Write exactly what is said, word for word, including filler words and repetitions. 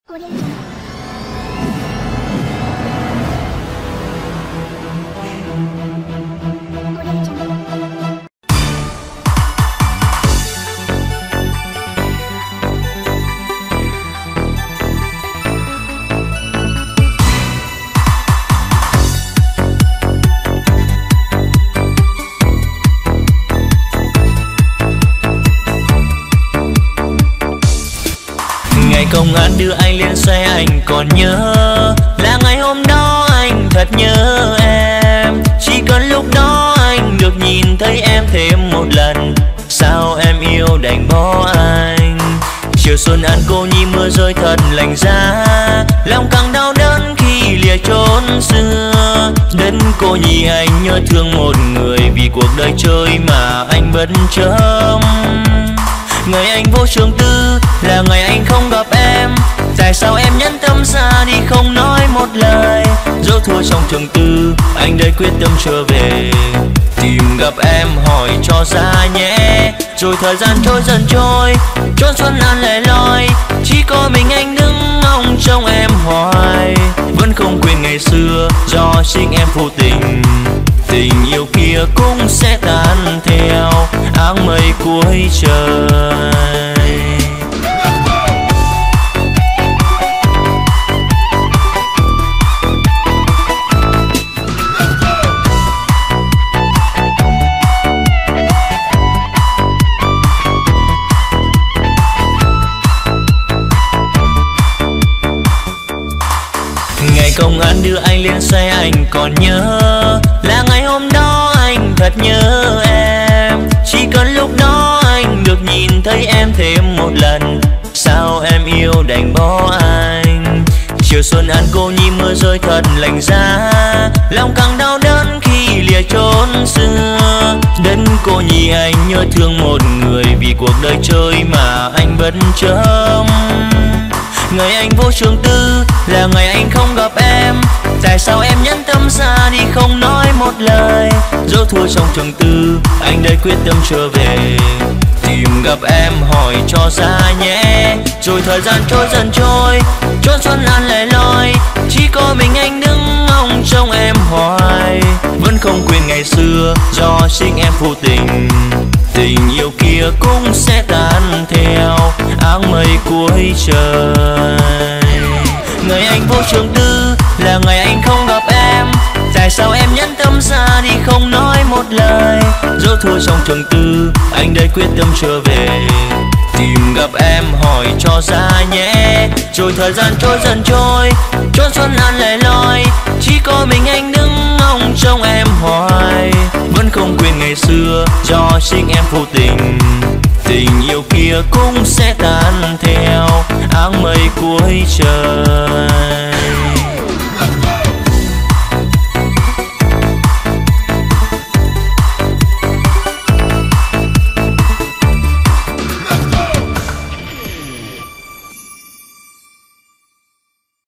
Ngày công an đưa anh lên xe anh còn nhớ, là ngày hôm đó anh thật nhớ em. Chỉ cần lúc đó anh được nhìn thấy em thêm một lần, sao em yêu đành bỏ anh. Chiều xuân ăn cô nhi mưa rơi thật lạnh giá, lòng càng đau đớn khi lìa chốn xưa. Đến cô nhi anh nhớ thương một người, vì cuộc đời chơi mà anh bất chấp. Ngày anh vô trường tư là ngày anh không gặp em, tại sao em nhẫn tâm ra đi không nói một lời. Dẫu thua trong trường tư anh đây quyết tâm trở về, tìm gặp em hỏi cho ra nhé. Rồi thời gian trôi dần trôi, chốn xuân an lẻ loi, chỉ có mình anh đứng ngóng trông em hoài. Vẫn không quên ngày xưa do chính em phụ tình, tình yêu kia cũng sẽ tan theo áng mây cuối trời. Ngày công an đưa anh lên xe anh còn nhớ, là ngày hôm đó anh thật nhớ em. Chỉ cần lúc đó anh được nhìn thấy em thêm một lần, sao em yêu đành bỏ anh. Chiều xuân ăn cô nhi mưa rơi thật lạnh giá, lòng càng đau đớn khi lìa chốn xưa. Đến cô nhi anh nhớ thương một người, vì cuộc đời chơi mà anh bất chấp. Ngày anh vô trường tư là ngày anh không gặp em, tại sao em nhẫn tâm ra đi không nói một lời. Dẫu thua trong trường tư anh đây quyết tâm trở về, tìm gặp em hỏi cho ra nhé. Rồi thời gian trôi dần trôi, chốn xuân an lẻ loi, chỉ có mình anh đứng ngóng trông em hoài. Vẫn không quên ngày xưa do chính em phụ tình, tình yêu kia cũng sẽ tan theo áng mây cuối trời. Ngày anh vô trường tư là ngày anh không gặp em, tại sao em nhẫn tâm ra đi không nói một lời. Dẫu thua trong trường tư anh đây quyết tâm trở về, tìm gặp em hỏi cho ra nhé. Rồi thời gian trôi dần trôi, chốn xuân an lẻ loi, chỉ có mình anh đứng ngóng trông em hoài. Vẫn không quên ngày xưa do chính em phụ tình, tình yêu kia cũng sẽ tan theo áng mây cuối trời.